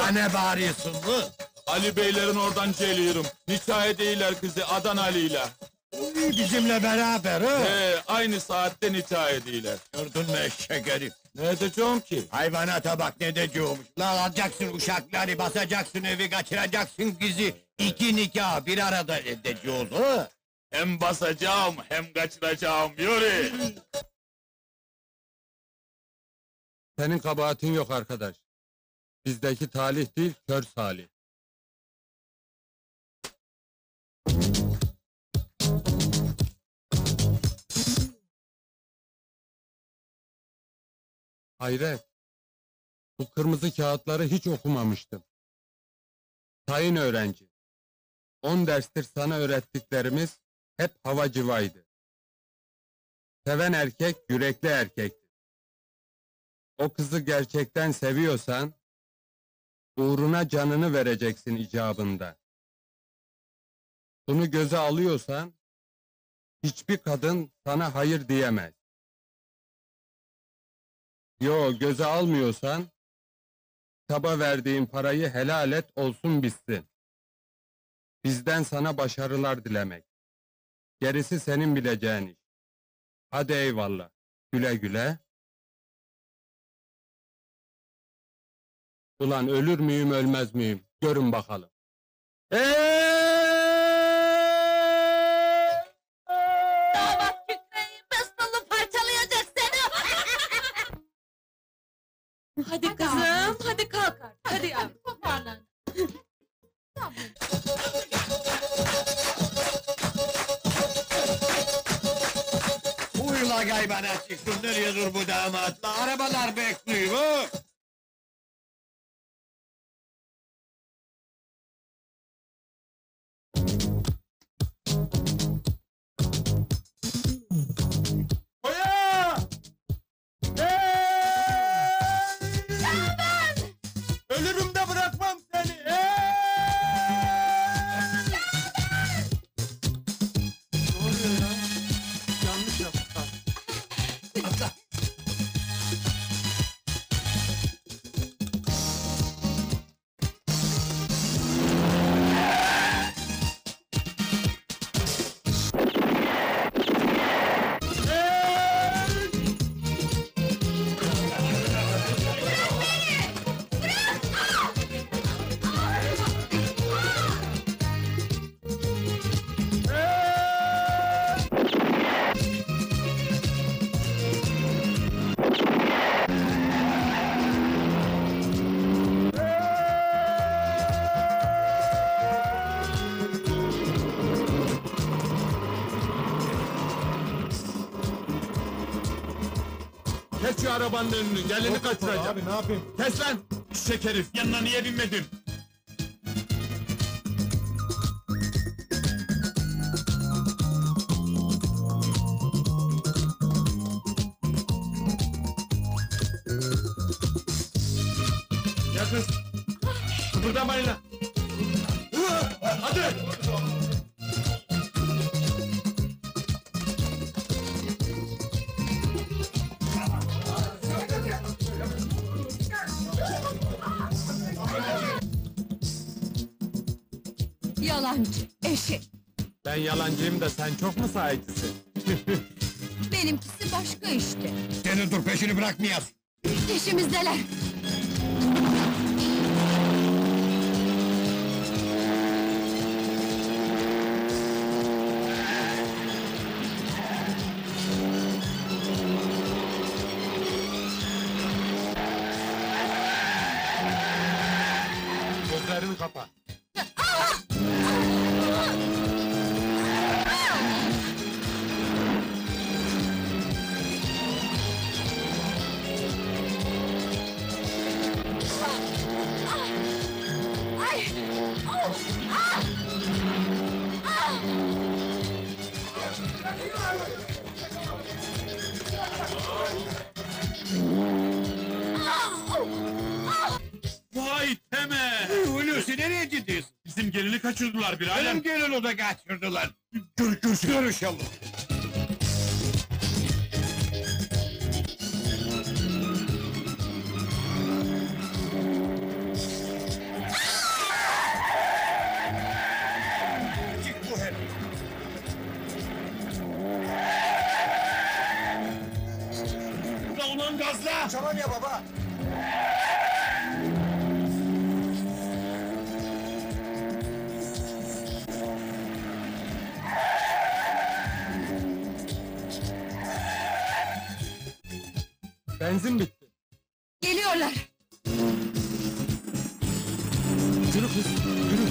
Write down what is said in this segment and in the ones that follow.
Daha ne bağırıyorsun bu? Ali beylerin oradan geliyorum. Nikah edeyler kızı Adan Ali'yle. Bizimle beraber ha? Aynı saatte nikah edeyler. Gördün mü eşek herif? Ne edeceğim ki? Hayvanata bak ne diyeceğimiş. La alacaksın uşakları, basacaksın evi, kaçıracaksın kızı. İki nikah bir arada edeceğiz ha? Hem basacağım hem kaçıracağım, yürü! Senin kabahatin yok arkadaş. Bizdeki talih değil, kör salih. Hayret! Bu kırmızı kağıtları hiç okumamıştım. Sayın öğrenci, 10 derstir sana öğrettiklerimiz hep hava cıvaydı. Seven erkek, yürekli erkektir. O kızı gerçekten seviyorsan, uğruna canını vereceksin icabında. Bunu göze alıyorsan, hiçbir kadın sana hayır diyemez. Göze almıyorsan, kitaba verdiğin parayı helal et olsun bitsin. Bizden sana başarılar dilemek. Gerisi senin bileceğin iş. Hadi eyvallah, güle güle. Ulan ölür müyüm ölmez miyim? Görün bakalım. Damat Kükreyim, Mesut'u parçalayacak seni! Hadi kızım, hadi kalk artık. Hadi yavrum, toparlan. Uyla gaybana çıksın, nereye bu damatla? Arabalar bekliyor ha? Oya! Ölürüm de bırakmam seni! Ne oluyor ya? Yanlış yaptık. Kes şu arabanın önünü, gelini kaçıracağım. Abi ne yapayım? Kes lan! Şişek herif, yanına niye binmedin? Ya kız! Kıpırdamayın lan! Hadi! Yalancı, eşek! Ben yalancıyım da sen çok mu sahipsin? Benimkisi başka işte. Seni dur, peşini bırakmayasın. Peşimizdeler! Gözlerini kapa. Ay! Ah! Ah! Vay Teme! Hulusi nereye gidiyorsun? Bizim gelini kaçırdılar bir alem. Benim gelin o da kaçırdılar. Görüşelim. Ulan gazla! Tamam ya baba. Benzin bitti. Geliyorlar. Yürü kız, yürü.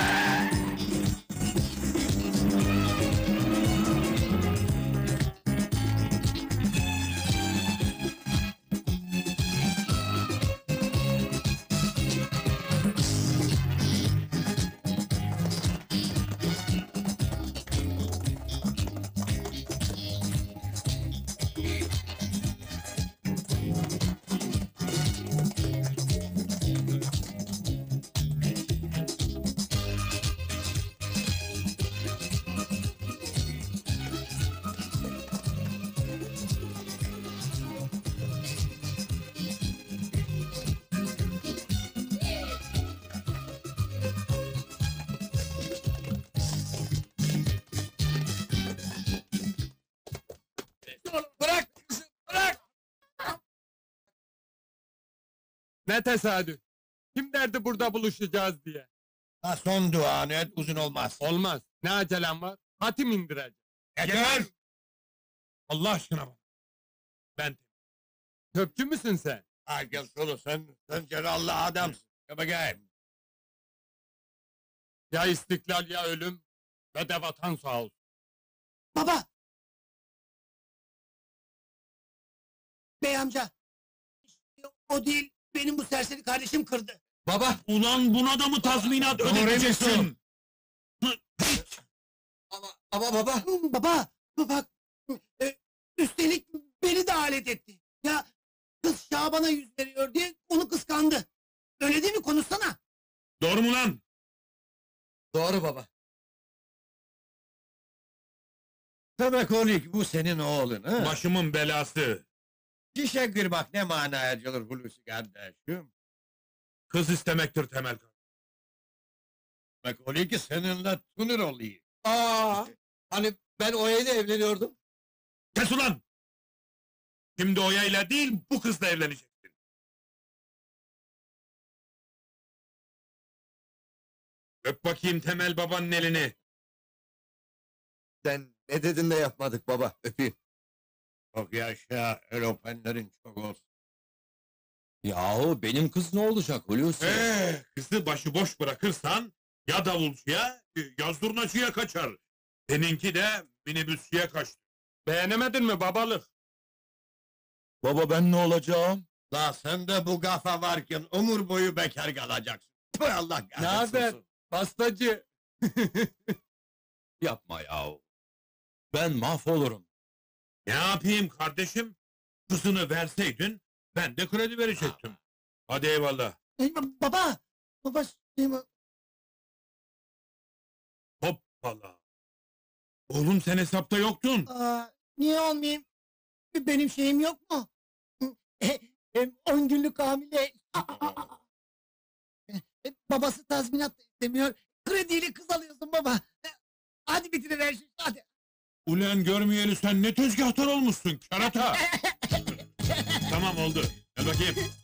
Bırak kızım, bırak! Ne tesadüf. Kim derdi burada buluşacağız diye. Ha, son duanı et, uzun olmaz. Olmaz. Ne acelem var? Hatim indireceğim. Yeter! Allah aşkına bak. Ben Köpçü müsün sen? Ha, gel şöyle sen cerrahlı adamsın. Gel bakayım. Ya istiklal ya ölüm ve de vatan sağ olsun. Baba! Bey amca! O değil, benim bu serseri kardeşim kırdı. Baba! Ulan buna da mı tazminat ödeteceksin? Ama baba! Baba! Baba! Üstelik beni de alet etti. Ya kız Şaban'a yüz veriyor diye onu kıskandı. Öyle değil mi? Konuşsana. Doğru mu lan? Doğru baba. Demek oğlum bu senin oğlun ha? Başımın belası. Şişe kırmak ne manaya gelir Hulusi kardeşim? Kız istemektir Temel. Demek oğlum ki seninle tunur olayım. Hani ben Oya ile evleniyordum. Kes ulan! Şimdi Oya ile değil, bu kızla evleneceksin. Öp bakayım Temel babanın elini. Sen ne dedin de yapmadık baba. Öpeyim. Çok yaşa, el öpenlerin çok olsun. Yahu benim kız ne olacak Hulusi? Kızı başıboş bırakırsan, ya davulcuya, ya zurnacıya kaçar. Seninki de minibüsçüye kaçtı. Beğenemedin mi babalık? Baba ben ne olacağım? La sen de bu kafa varken umur boyu bekar kalacaksın. Tüh, Allah Ne kahretsin. haber? Pastacı. Yapma yahu. Ben mahvolurum. Ne yapayım kardeşim? Kızını verseydin, ben de kredi verecektim. Hadi eyvallah. Baba! Baba! Hoppala. Oğlum sen hesapta yoktun. Niye olmayayım? Benim şeyim yok mu? 10 günlük hamile. Babası tazminat da istemiyor. Krediyle kız alıyorsun baba. Hadi bitiriver şu işi, hadi. Ulan görmeyeli sen ne tezgahtar olmuşsun kerata. Tamam oldu. Gel bakayım.